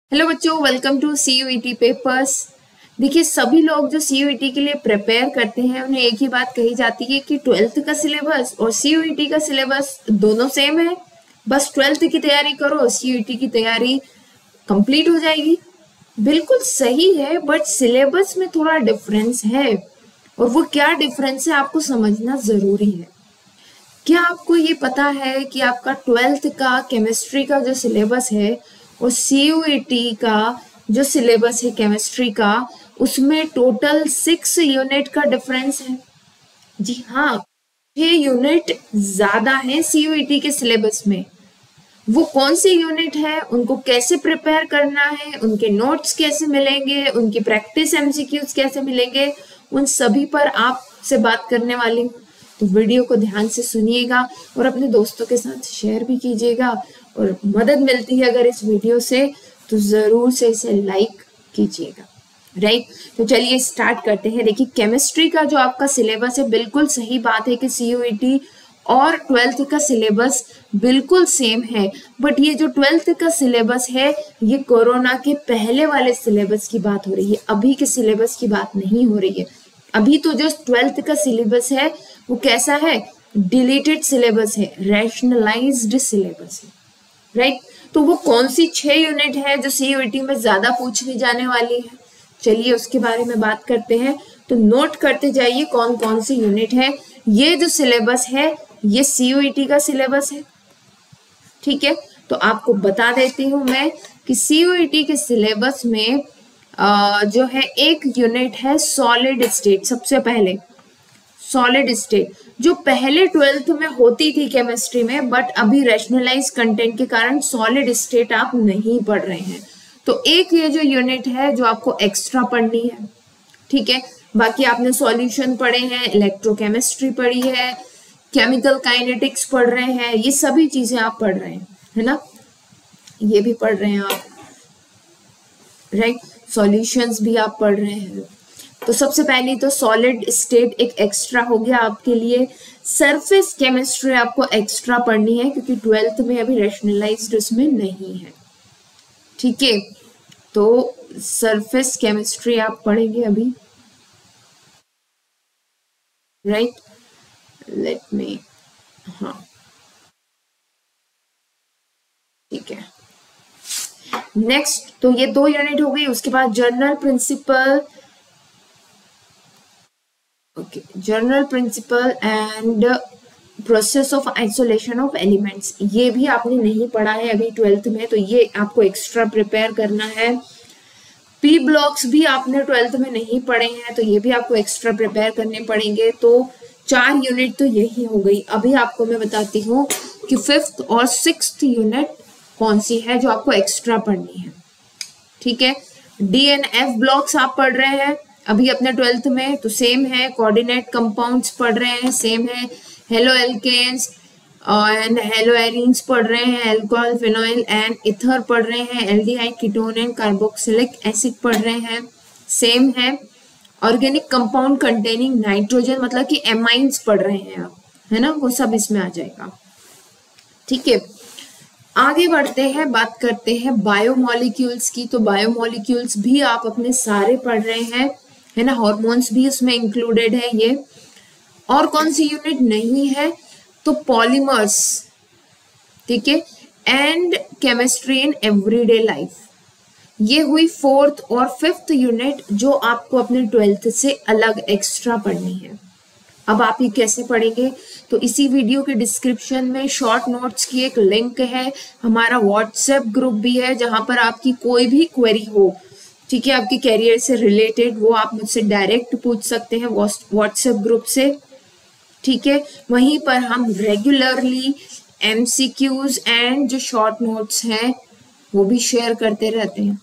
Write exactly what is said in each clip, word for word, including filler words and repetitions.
Hello बच्चों, welcome to CUET papers. देखिए, सभी लोग जो सीयूईटी के लिए प्रिपेयर करते हैं उन्हें एक ही बात कही जाती है कि ट्वेल्थ का सिलेबस और सीयूईटी का सिलेबस दोनों सेम है। बस ट्वेल्थ की तैयारी करो, सीयूईटी की तैयारी कंप्लीट हो जाएगी। बिल्कुल सही है, बट सिलेबस में थोड़ा डिफरेंस है और वो क्या डिफरेंस है आपको समझना जरूरी है। क्या आपको ये पता है कि आपका ट्वेल्थ का केमिस्ट्री का जो सिलेबस है और सीयूईटी का जो सिलेबस है केमिस्ट्री का, उसमें टोटल सिक्स यूनिट का डिफरेंस है। जी हाँ, छह यूनिट ज्यादा है सीयूईटी के सिलेबस में। वो कौन सी यूनिट है, उनको कैसे प्रिपेयर करना है, उनके नोट्स कैसे मिलेंगे, उनकी प्रैक्टिस एमसीक्यूज कैसे मिलेंगे, उन सभी पर आपसे बात करने वाली हूँ। तो वीडियो को ध्यान से सुनिएगा और अपने दोस्तों के साथ शेयर भी कीजिएगा, और मदद मिलती है अगर इस वीडियो से तो जरूर से इसे लाइक कीजिएगा। राइट, तो चलिए स्टार्ट करते हैं। देखिए, केमिस्ट्री का जो आपका सिलेबस है, बिल्कुल सही बात है कि सीयूईटी और ट्वेल्थ का सिलेबस बिल्कुल सेम है, बट ये जो ट्वेल्थ का सिलेबस है ये कोरोना के पहले वाले सिलेबस की बात हो रही है, अभी के सिलेबस की बात नहीं हो रही है। अभी तो जो ट्वेल्थ का सिलेबस है वो कैसा है, डिलीटेड सिलेबस है, रैशनलाइज्ड सिलेबस है। राइट, तो वो कौन सी छह यूनिट है जो सीयूईटी में ज्यादा पूछी जाने वाली है, चलिए उसके बारे में बात करते हैं। तो नोट करते जाइए कौन कौन सी यूनिट है। ये जो सिलेबस है ये सीयूईटी का सिलेबस है, ठीक है। तो आपको बता देती हूँ मैं कि सीयूईटी के सिलेबस में आ, जो है एक यूनिट है सॉलिड स्टेट। सबसे पहले सॉलिड स्टेट जो पहले ट्वेल्थ में होती थी केमिस्ट्री में, बट अभी रैशनलाइज कंटेंट के कारण सॉलिड स्टेट आप नहीं पढ़ रहे हैं, तो एक ये जो यूनिट है जो आपको एक्स्ट्रा पढ़नी है, ठीक है। बाकी आपने सॉल्यूशन पढ़े हैं, इलेक्ट्रोकेमिस्ट्री पढ़ी है, केमिकल काइनेटिक्स पढ़ रहे हैं, ये सभी चीजें आप पढ़ रहे हैं, है ना, ये भी पढ़ रहे हैं आप, राइट। सॉल्यूशंस भी आप पढ़ रहे हैं। तो सबसे पहले तो सॉलिड स्टेट एक एक्स्ट्रा हो गया आपके लिए। सरफेस केमिस्ट्री आपको एक्स्ट्रा पढ़नी है क्योंकि ट्वेल्थ में अभी रैशनलाइज्ड उसमें नहीं है, ठीक है। तो सरफेस केमिस्ट्री आप पढ़ेंगे अभी, राइट। लेट मी, हाँ ठीक है। नेक्स्ट, तो ये दो यूनिट हो गई। उसके बाद general principle, okay, general principle and process of isolation of elements, ये भी आपने नहीं पढ़ा है अभी ट्वेल्थ में, तो ये आपको एक्स्ट्रा प्रिपेयर करना है। पी ब्लॉक्स भी आपने ट्वेल्थ में नहीं पढ़े हैं, तो ये भी आपको एक्स्ट्रा प्रिपेयर करने पड़ेंगे। तो चार यूनिट तो यही हो गई। अभी आपको मैं बताती हूँ कि फिफ्थ और सिक्स्थ यूनिट कौन सी है जो आपको एक्स्ट्रा पढ़नी है, ठीक है। डी एंड एफ ब्लॉक्स आप पढ़ रहे हैं अभी अपने ट्वेल्थ में, तो सेम है। कोऑर्डिनेट कंपाउंड्स पढ़ रहे हैं, सेम है। Haloalkanes and haloarenes पढ़ रहे हैं, अल्कोहल, फिनोइल एंड इथर पढ़ रहे हैं, aldehyde, ketone and carboxylic acid पढ़ रहे हैं, सेम है। ऑर्गेनिक कंपाउंड कंटेनिंग नाइट्रोजन, मतलब कि एमाइंस पढ़ रहे हैं आप, है ना, वो सब इसमें आ जाएगा, ठीक है। आगे बढ़ते हैं, बात करते हैं बायोमोलिक्यूल्स की। तो बायोमोलिक्यूल्स भी आप अपने सारे पढ़ रहे हैं, है ना, हार्मोन्स भी उसमें इंक्लूडेड है ये। और कौन सी यूनिट नहीं है, तो पॉलीमर्स, ठीक है, and chemistry in everyday life, ये हुई फोर्थ और फिफ्थ यूनिट जो आपको अपने ट्वेल्थ से अलग एक्स्ट्रा पढ़नी है। अब आप ये कैसे पढ़ेंगे, तो इसी वीडियो के डिस्क्रिप्शन में शॉर्ट नोट्स की एक लिंक है, हमारा व्हाट्सएप ग्रुप भी है जहां पर आपकी कोई भी क्वेरी हो, ठीक है, आपके कैरियर से रिलेटेड, वो आप मुझसे डायरेक्ट पूछ सकते हैं व्हाट्सएप ग्रुप से, ठीक है। वहीं पर हम रेगुलरली एमसीक्यूज एंड जो शॉर्ट नोट्स हैं वो भी शेयर करते रहते हैं,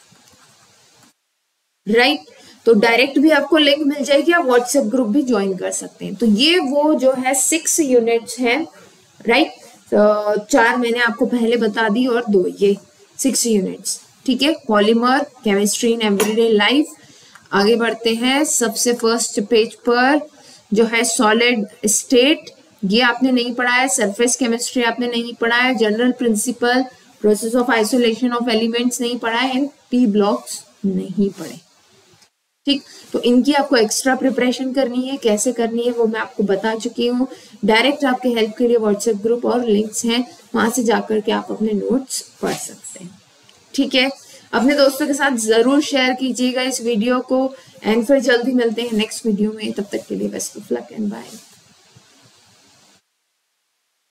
राइट। तो डायरेक्ट भी आपको लिंक मिल जाएगी, आप व्हाट्सएप ग्रुप भी ज्वाइन कर सकते हैं। तो ये वो जो है सिक्स यूनिट्स हैं, राइट। तो चार मैंने आपको पहले बता दी और दो ये सिक्स यूनिट्स, ठीक है। Polymer, chemistry in everyday life. आगे बढ़ते हैं, सबसे फर्स्ट पेज पर जो है सॉलिड स्टेट, ये आपने नहीं पढ़ा है। सरफेस केमिस्ट्री आपने नहीं पढ़ा है। General principle, process of isolation of elements नहीं पढ़ा है, पी ब्लॉक्स नहीं पढ़े। ठीक, तो इनकी आपको एक्स्ट्रा प्रिपरेशन करनी है, कैसे करनी है वो मैं आपको बता चुकी हूँ। डायरेक्ट आपके हेल्प के लिए व्हाट्सएप ग्रुप और लिंक्स हैं, वहां से जाकर के आप अपने नोट्स पढ़ सकते हैं। ठीक है, अपने दोस्तों के साथ जरूर शेयर कीजिएगा इस वीडियो को, एंड फिर जल्दी मिलते हैं नेक्स्ट वीडियो में। तब तक के लिए best of luck and bye.